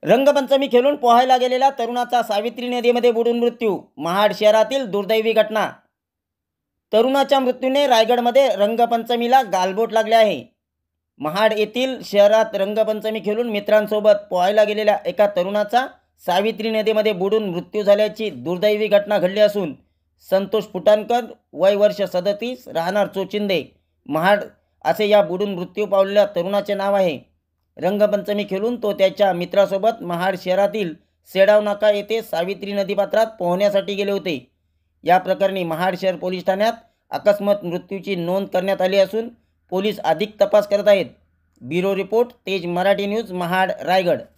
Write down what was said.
रंगपंचमी खेळून पोहायला गेलेल्या तरुणाचा सावित्री नदीमध्ये बुडून मृत्यू. महाड शहरातील दुर्दैवी घटना. तरुणाच्या मृत्यूने रायगडमध्ये रंगपंचमीला गालबोट लागले आहे. महाड येथील शहरात रंगपंचमी खेळून मित्रांसोबत पोहायला गेलेल्या एका तरुणाचा सावित्री नदीमध्ये बुडून मृत्यू झाल्याची दुर्दैवी घटना घडली असून संतोष फुटाणकर वय वर्ष 37 राहणार चोचिंदे महाड असे या बुडून मृत्यू पावलेल्या तरुणाचे नाव आहे. रंगपंचमी खेळून तो त्याच्या मित्रासोबत महाड शहरातील सेडाव नाका येथे सावित्री नदीपात्रात पोहण्यासाठी गेले होते. या प्रकरणी महाड शहर पोलीस ठाण्यात अकस्मात मृत्यूची नोंद करण्यात आली असून पोलीस अधिक तपास करत आहेत. ब्युरो रिपोर्ट, तेज मराठी न्यूज, महाड, रायगड.